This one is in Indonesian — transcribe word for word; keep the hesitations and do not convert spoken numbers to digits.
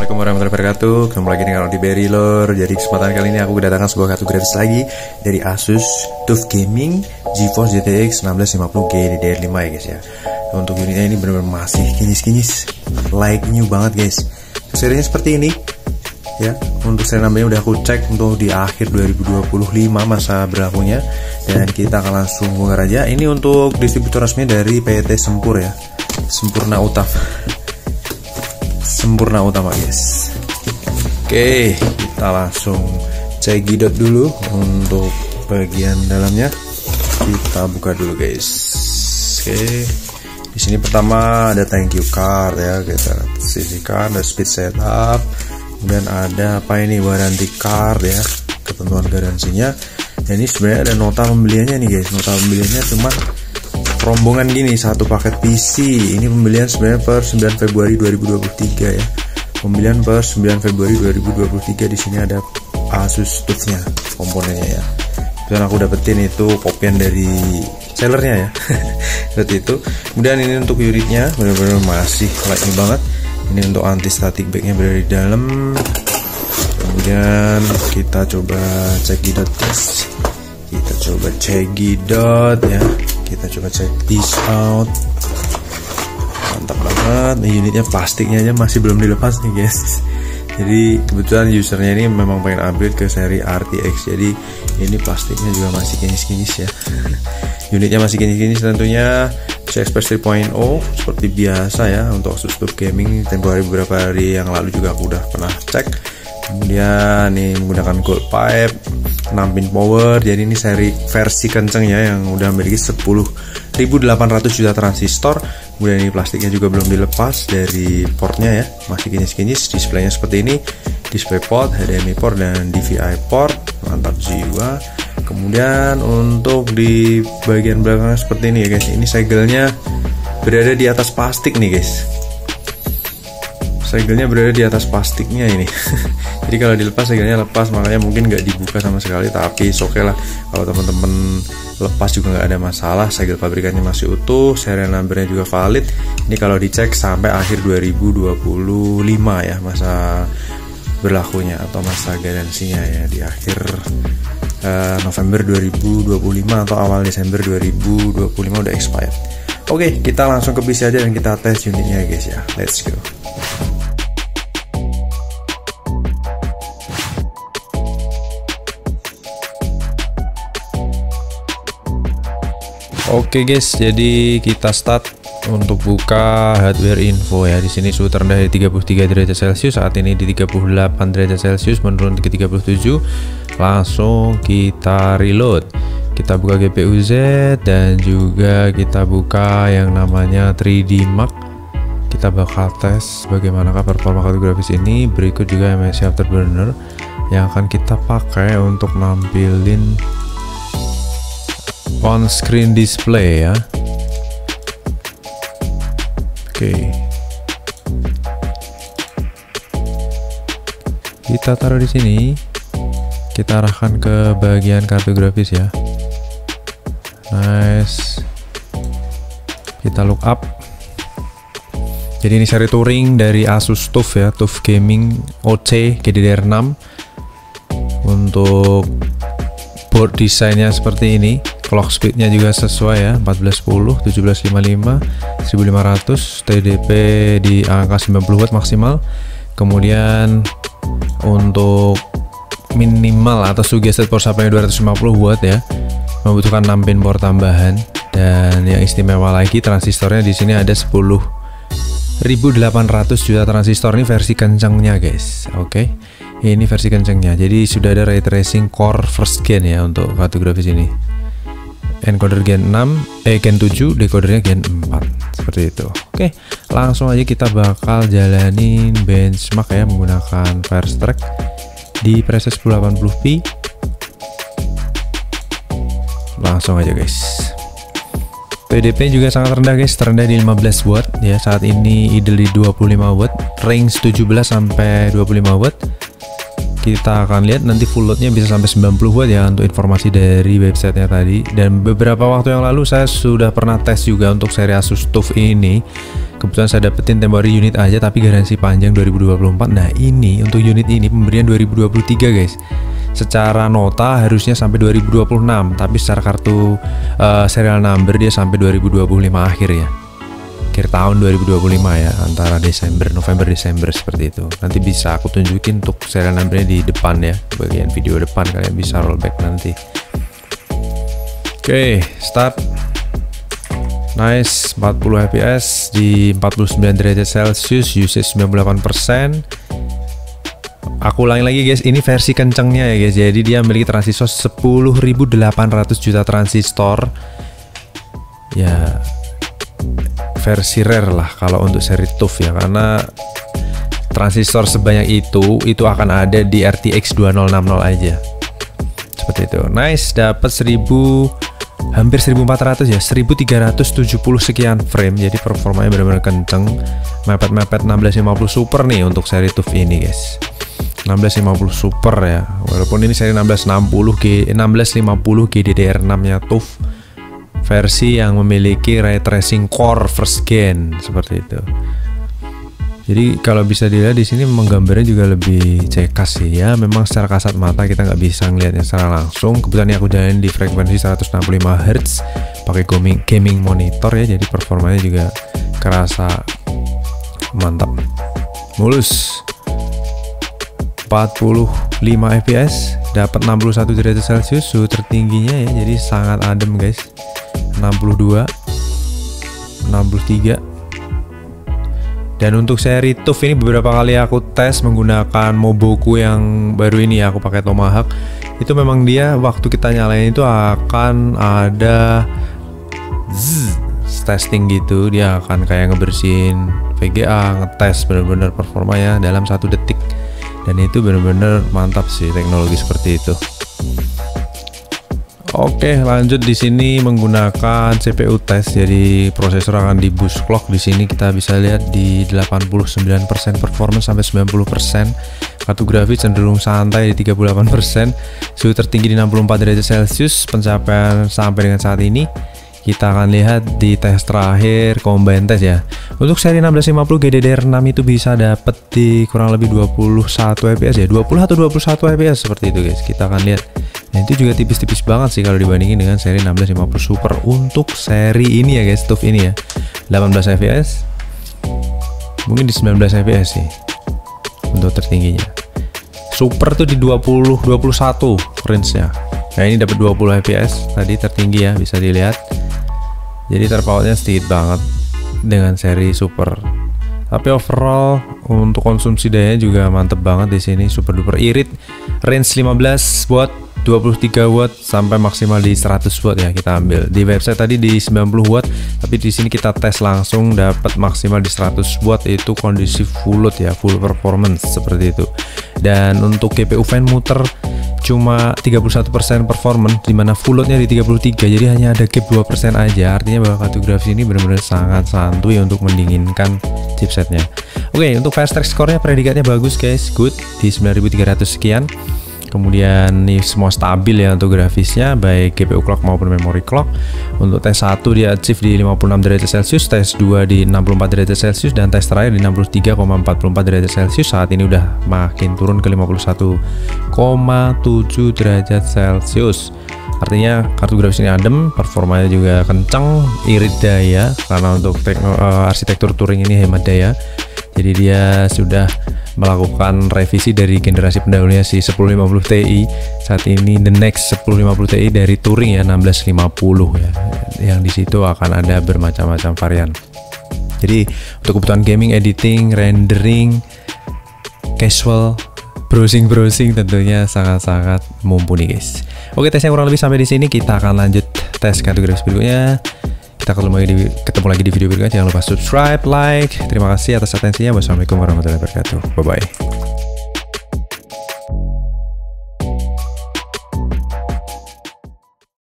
Assalamualaikum warahmatullahi wabarakatuh. Ketemu lagi dengan Rodi Berilor. Jadi kesempatan kali ini aku kedatangan sebuah kartu grafis lagi dari Asus TUF Gaming GeForce G T X enam belas lima puluh G D D R lima ya guys ya. Untuk unitnya ini benar-benar masih kinis-kinis, like new banget guys. Serinya seperti ini ya. Untuk seri nambahnya udah aku cek untuk di akhir dua ribu dua puluh lima masa berlakunya, dan kita akan langsung bongkar aja. Ini untuk distributor resmi dari P T Sempur ya, Sempurna Utama. Sempurna Utama guys. Oke, kita langsung cekidot dulu. Untuk bagian dalamnya kita buka dulu guys. Oke, di sini pertama ada thank you card ya, kita sisihkan. Ada speed setup, kemudian ada apa ini, warranty card ya, ketentuan garansinya. Dan ini sebenarnya ada nota pembeliannya nih guys. Nota pembeliannya cuma rombongan gini, satu paket P C. Ini pembelian sebenarnya per sembilan Februari dua ribu dua puluh tiga ya. Pembelian per sembilan Februari dua ribu dua puluh tiga. Di sini ada Asus TUF-nya, komponennya ya. Dan aku dapetin itu kopian dari sellernya ya. Seperti itu. Kemudian ini untuk unitnya benar-benar masih lightning banget. Ini untuk anti static backnya berada di dalam. Kemudian kita coba cekidot guys. Kita coba cekidot ya. Kita coba cek this out. Mantap banget. Ini unitnya plastiknya aja masih belum dilepas nih guys. Jadi kebetulan usernya ini memang pengen upgrade ke seri R T X. Jadi ini plastiknya juga masih kinis-kinis ya. Unitnya masih kinis-kinis tentunya. P C I Express tiga titik nol seperti biasa ya. Untuk Asus TUF Gaming tempo hari beberapa hari yang lalu juga aku udah pernah cek. Kemudian nih menggunakan gold pipe, enam pin power. Jadi ini seri versi kencengnya yang udah memiliki sepuluh ribu delapan ratus juta transistor. Kemudian ini plastiknya juga belum dilepas dari portnya ya, masih kinis-kinis. Displaynya seperti ini, display port, H D M I port, dan D V I port. Mantap jiwa. Kemudian untuk di bagian belakangnya seperti ini ya guys. Ini segelnya berada di atas plastik nih guys. Segelnya berada di atas plastiknya ini. Jadi kalau dilepas segelnya lepas, makanya mungkin nggak dibuka sama sekali. Tapi oke okay lah, kalau teman-teman lepas juga nggak ada masalah. Segel pabrikannya masih utuh, serial numbernya juga valid. Ini kalau dicek sampai akhir dua ribu dua puluh lima ya, masa berlakunya atau masa garansinya ya, di akhir uh, November dua ribu dua puluh lima atau awal Desember dua ribu dua puluh lima udah expired. Oke, okay, kita langsung ke P C aja dan kita tes unitnya guys ya. Let's go. Oke guys, jadi kita start untuk buka hardware info ya. Di sini suhu terendah di tiga puluh tiga derajat Celcius, saat ini di tiga puluh delapan derajat Celcius, menurun ke tiga puluh tujuh. Langsung kita reload. Kita buka G P U Z dan juga kita buka yang namanya tiga D Mark. Kita bakal tes bagaimanakah performa kartu grafis ini. Berikut juga M S I Afterburner yang akan kita pakai untuk nampilin on screen display ya. Oke, kita taruh di sini. Kita arahkan ke bagian kartu grafis ya. Nice. Kita look up. Jadi ini seri touring dari Asus TUF ya, TUF Gaming O C G D D R enam. Untuk board desainnya seperti ini. Clock speednya juga sesuai ya, empat belas sepuluh, tujuh belas lima puluh lima, seribu lima ratus, T D P di angka sembilan puluh watt maksimal. Kemudian untuk minimal atau suggested power supply dua ratus lima puluh watt ya, membutuhkan enam pin power tambahan. Dan yang istimewa lagi, transistornya di sini ada sepuluh ribu delapan ratus juta transistor. Ini versi kencangnya guys. Oke, ini versi kencangnya. Jadi sudah ada ray tracing core first gen ya untuk kartu grafis ini. Encoder gen enam, eh gen tujuh, decodernya gen empat. Seperti itu. Oke, langsung aja kita bakal jalanin benchmark ya menggunakan Firestrike di preset sepuluh delapan puluh p. Langsung aja guys. P D P juga sangat rendah guys, terendah di lima belas watt ya. Saat ini idle di dua puluh lima watt, range tujuh belas sampai dua puluh lima watt. kita akan lihat nanti full loadnya bisa sampai sembilan puluh watt ya untuk informasi dari websitenya tadi. Dan beberapa waktu yang lalu saya sudah pernah tes juga untuk seri Asus TUF ini. Kebetulan saya dapetin temporary unit aja tapi garansi panjang dua ribu dua puluh empat. Nah ini untuk unit ini pemberian dua ribu dua puluh tiga guys. Secara nota harusnya sampai dua ribu dua puluh enam, tapi secara kartu uh, serial number dia sampai dua ribu dua puluh lima akhir ya. Akhir tahun dua ribu dua puluh lima ya, antara Desember, November, Desember seperti itu. Nanti bisa aku tunjukin untuk serial numbernya di depan ya, bagian video depan kalian bisa rollback nanti. Oke, okay, start. Nice, empat puluh F P S di empat puluh sembilan derajat Celcius, usage sembilan puluh delapan persen. Aku ulangi lagi guys, ini versi kencengnya ya guys. Jadi dia memiliki transistor sepuluh ribu delapan ratus juta transistor. Ya, versi rare lah kalau untuk seri TUF ya, karena transistor sebanyak itu itu akan ada di R T X dua nol enam nol aja. Seperti itu. Nice, dapat seribu, hampir seribu empat ratus ya, seribu tiga ratus tujuh puluh sekian frame. Jadi performanya benar-benar kenceng. Mepet-mepet enam belas lima puluh super nih untuk seri TUF ini guys. enam belas lima puluh super ya. Walaupun ini seri enam belas enam puluh G, enam belas lima puluh G D D R enam nya TUF, versi yang memiliki ray tracing core first gen seperti itu. Jadi kalau bisa dilihat di sini menggambarnya juga lebih cekas sih ya. Memang secara kasat mata kita nggak bisa ngelihatnya secara langsung. Kebetulan aku jalanin di frekuensi seratus enam puluh lima hertz pakai gaming gaming monitor ya. Jadi performanya juga kerasa mantap, mulus. empat puluh lima F P S, dapat enam puluh satu derajat Celcius, suhu tertingginya ya. Jadi sangat adem guys. enam puluh dua, enam puluh tiga. Dan untuk seri TUF ini beberapa kali aku tes menggunakan Moboku yang baru ini ya, aku pakai Tomahawk. Itu memang dia waktu kita nyalain itu akan ada zzz, testing gitu. Dia akan kayak ngebersihin V G A, ngetes bener-bener performanya dalam satu detik. Dan itu bener-bener mantap sih teknologi seperti itu. Oke, lanjut di sini menggunakan C P U tes. Jadi prosesor akan di boost clock. Di sini kita bisa lihat di delapan puluh sembilan persen performance sampai sembilan puluh persen. Kartu grafis cenderung santai di tiga puluh delapan persen. Suhu tertinggi di enam puluh empat derajat Celcius. Pencapaian sampai dengan saat ini kita akan lihat di tes terakhir combine test ya. Untuk seri enam belas lima puluh G D D R enam itu bisa dapat di kurang lebih dua puluh satu F P S ya, dua puluh atau dua puluh satu F P S seperti itu guys. Kita akan lihat. Nah, itu juga tipis-tipis banget sih kalau dibandingin dengan seri enam belas lima puluh Super. Untuk seri ini ya guys, TUF ini ya, delapan belas F P S, mungkin di sembilan belas F P S sih untuk tertingginya. Super tuh di dua puluh dua puluh satu range nya. Nah ini dapat dua puluh F P S tadi tertinggi ya, bisa dilihat. Jadi terpautnya sedikit banget dengan seri Super. Tapi overall untuk konsumsi daya juga mantep banget di sini, super duper irit. Range lima belas watt, dua puluh tiga watt sampai maksimal di seratus watt ya kita ambil. Di website tadi di sembilan puluh watt, tapi di sini kita tes langsung dapat maksimal di seratus watt, itu kondisi full load ya, full performance seperti itu. Dan untuk G P U fan muter cuma tiga puluh satu persen performance, dimana full loadnya di tiga puluh tiga, jadi hanya ada gap dua persen aja. Artinya bahwa kartu grafis ini benar-benar sangat santuy untuk mendinginkan chipsetnya. Oke, untuk fast track score-nya predikatnya bagus guys, good di sembilan ribu tiga ratus sekian. Kemudian ini semua stabil ya untuk grafisnya, baik G P U clock maupun memory clock. Untuk tes satu dia achieve di lima puluh enam derajat Celcius, tes dua di enam puluh empat derajat Celcius, dan tes terakhir di enam puluh tiga koma empat puluh empat derajat Celcius. Saat ini udah makin turun ke lima puluh satu koma tujuh derajat Celcius. Artinya kartu grafis ini adem, performanya juga kencang, irit daya, karena untuk tekno, uh, arsitektur Turing ini hemat daya. Jadi dia sudah melakukan revisi dari generasi pendahulunya si sepuluh lima puluh Ti. Saat ini the next sepuluh lima puluh Ti dari Turing ya, enam belas lima puluh ya. Yang di situ akan ada bermacam-macam varian. Jadi untuk kebutuhan gaming, editing, rendering, casual, browsing-browsing tentunya sangat-sangat mumpuni guys. Oke, tesnya kurang lebih sampai di sini. Kita akan lanjut tes kartu grafis berikutnya. Kita ketemu lagi, di, ketemu lagi di video berikutnya. Jangan lupa subscribe, like. Terima kasih atas atensinya. Wassalamualaikum warahmatullahi wabarakatuh. Bye bye.